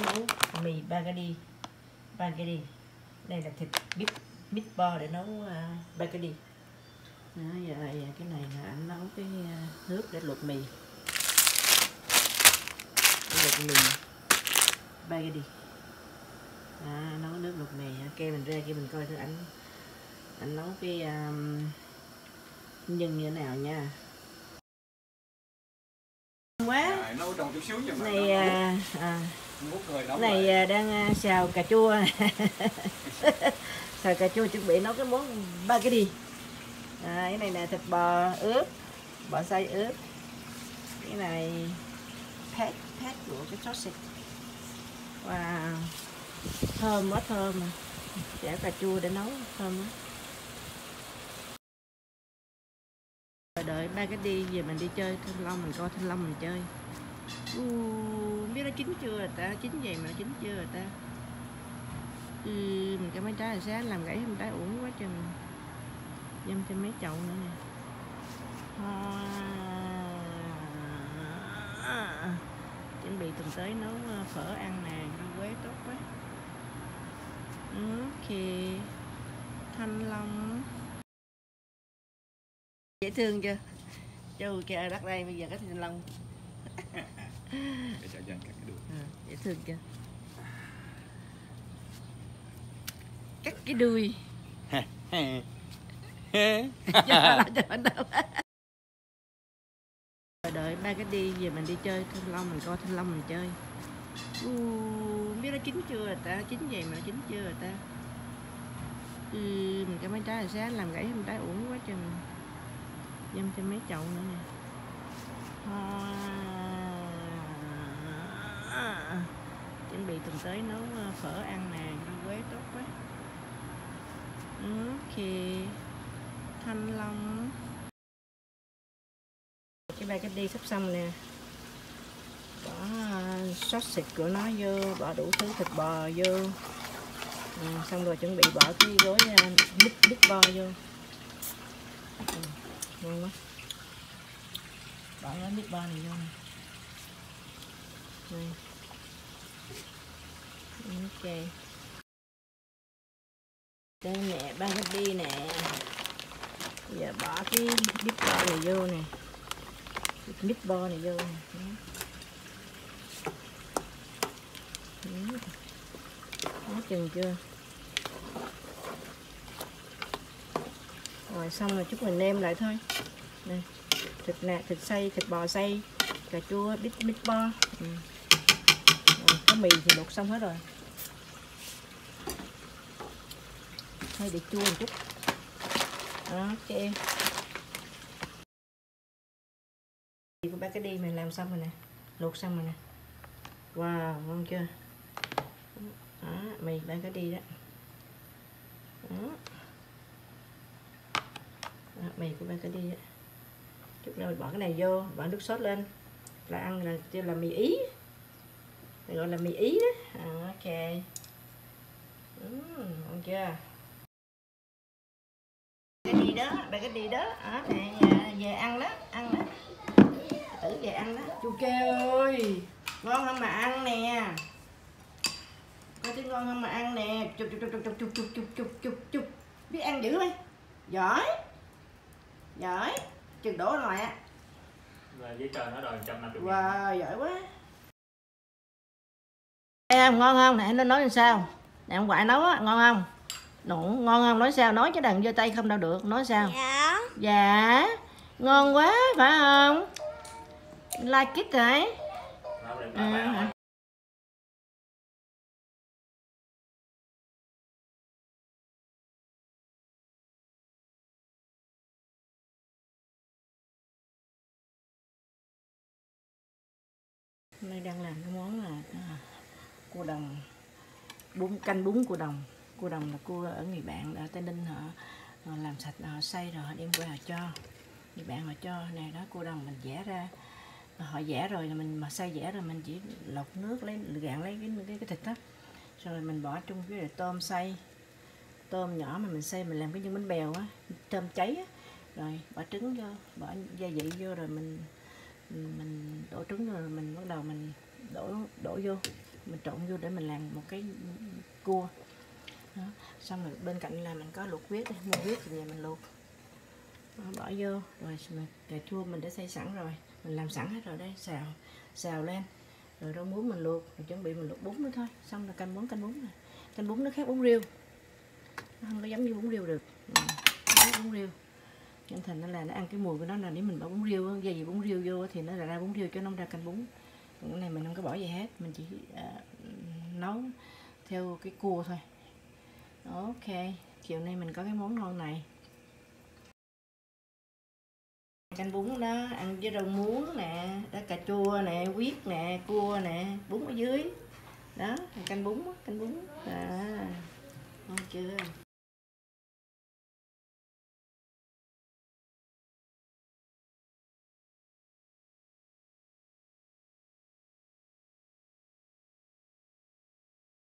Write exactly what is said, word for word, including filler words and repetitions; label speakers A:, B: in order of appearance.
A: nấu mì spaghetti. Spaghetti. Đây là thịt bít meatball để nấu uh, spaghetti. Đó, giờ cái này là anh nấu cái uh, nước để luộc mì. Để luộc mì spaghetti. À, nấu nước luộc mì. Kêu mình ra kia mình coi thử anh anh nấu cái um, nhân như thế nào nha. Quá
B: à, nấu trong chút xíu nhưng mà
A: này à, à, này
B: rồi.
A: đang xào cà chua. Xào cà chua chuẩn bị nấu cái món spaghetti. À, cái này là thịt bò ướp, bò xay ướp. Cái này pet pet của cái sausage. Wow, thơm quá, thơm mà. Chả cà chua để nấu thơm quá. Đợi spaghetti về mình đi chơi Thanh Long, mình coi Thanh Long mình chơi. Uh, biết nó chín chưa rồi ta, chín vậy mà nó chín chưa rồi ta. Ừ, mình cái mấy trái là sáng làm gãy mấy trái uổng quá chừng. Dâm thêm mấy chậu nữa nè. À, chuẩn bị tuần tới nấu phở ăn nè, rau quế tốt quá. Ok, Thanh Long dễ thương chưa? Châu kia đất đây bây giờ có Thanh Long. À, dễ thương chưa? Cắt cái đuôi. Đợi spaghetti về mình đi chơi Thanh Long, mình coi Thanh Long mình chơi. Uh, biết nó chín chưa rồi ta, chín vậy mà nó chín chưa rồi ta. Ừ, mình cái mấy trái là sáng làm gãy mấy trái uổng quá chừng. Dâm thêm mấy chậu nữa nè. À, chuẩn bị tuần tới nấu phở ăn nè, rau quế tốt quá. Ok, Thanh Long. Cái spaghetti sắp xong nè. Bỏ sausage của nó vô, bỏ đủ thứ thịt bò vô. À, xong rồi chuẩn bị bỏ cái gói mít mít bò vô. À, ngon quá. Bỏ gói mít bò này vô nè. Đây. Ok. Đây nè, spaghetti nè. Giờ bỏ cái mít bò này vô nè. Mít bò này vô nè. Nó chừng chưa? Rồi xong rồi chút mình nêm lại thôi. Đây, thịt nè, thịt xay, thịt bò xay, cà chua, bít bít bo. Ừ. Rồi, cái mì thì luộc xong hết rồi. Hơi để chua một chút. Ok. Của spaghetti mình làm xong rồi nè, luộc xong rồi nè. Wow, ngon chưa? Đó, mì spaghetti đó. Đó. Đó, mì của spaghetti đó. Chút nữa bỏ cái này vô, bỏ nước sốt lên là ăn là kêu là mì Ý, gọi là mì Ý đó. À, ok. Uhm, ngon chưa? Spaghetti đó, spaghetti đó. Đó nè, về, về ăn đó, ăn đó. Tử về ăn đó. Chú kêu ơi, ngon không mà ăn nè. Có chứ ngon không mà ăn nè. Chụp chụp chụp chụp chụp chụp chụp chụp chụp chụp. Biết ăn dữ không? Giỏi. Giỏi. Chừng đổ rồi á.
B: Và giấy tờ nó đòi một trăm năm mươi.
A: Wow, giỏi quá. Em ngon không? Nè nó nói làm sao? Nè ông ngoại nấu á, ngon không? Nụ, ngon không? Nói sao? Nói chứ đừng giơ tay không đâu được. Nói sao?
C: Dạ.
A: Dạ. Ngon quá phải không? Like it hả? À. Hôm nay đang làm cái món là à, cua đồng, bún canh bún cua đồng. Cua đồng là cua ở người bạn ở Tây Ninh, họ, họ làm sạch, họ xay rồi họ đem qua họ cho. Người bạn họ cho này đó, cua đồng mình vẽ ra, họ vẽ rồi là mình mà xay vẽ rồi mình chỉ lọc nước lấy gạn lấy cái cái, cái thịt đó, rồi mình bỏ chung với tôm xay, tôm nhỏ mà mình xay mình làm cái như bánh bèo á, tôm cháy á, rồi bỏ trứng vô, bỏ gia vị vô rồi mình mình đổ trứng rồi mình bắt đầu mình đổ đổ vô mình trộn vô để mình làm một cái cua. Đó. Xong rồi bên cạnh là mình có luộc huyết đây, mua huyết thì về mình luộc. Đó, bỏ vô rồi cà chua mình đã xay sẵn rồi, mình làm sẵn hết rồi đây, xào xào lên rồi rau muống mình luộc, rồi chuẩn bị mình luộc bún nữa thôi, xong là canh bún. Canh bún này, canh bún nó khác bún riêu, nó không có giống như bún riêu được. Ừ, bún riêu nên thành nó là nó ăn cái mùi của nó, là nếu mình bỏ bún riêu, gia vị bún riêu vô thì nó là ra bún riêu chứ nó không ra canh bún. Còn cái này mình không có bỏ gì hết, mình chỉ uh, nấu theo cái cua thôi. Ok, chiều nay mình có cái món ngon này. Canh bún đó, ăn với rau muống nè, đó cà chua nè, huyết nè, cua nè, bún ở dưới. Đó, canh bún, canh bún. À, ngon chưa?